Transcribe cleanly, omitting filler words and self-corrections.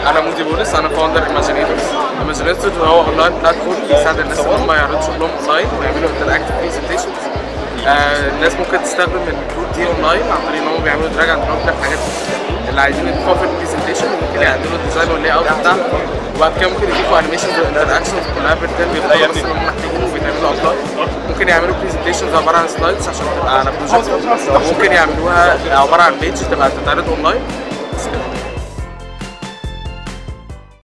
انا مودي بولس، انا فاوندر Imaginators هو اونلاين بلاتفورم بيساعد الناس ان هم يعرضوا شغلهم اونلاين ويعملوا انتراكتيف برزنتيشنز. الناس ممكن تستخدم الكود دي اونلاين عن طريق ان هم بيعملوا دراج اند دروب للحاجات اللي عايزين يضيفوها في البرزنتيشن، وممكن يعدلوا الديزاين واللاي اوت بتاعهم، وبعد كده ممكن يضيفوا انيميشنز وانتراكشنز كلها بالتالي بيختاروا بس اللي هم محتاجينه وبيتعملوا ابلاي. ممكن يعملوا برزنتيشنز عباره عن سلايدز عشان تبقى على بروجكت، ممكن يعملوها عباره عن بيج تبقى تتعرض اونلاين،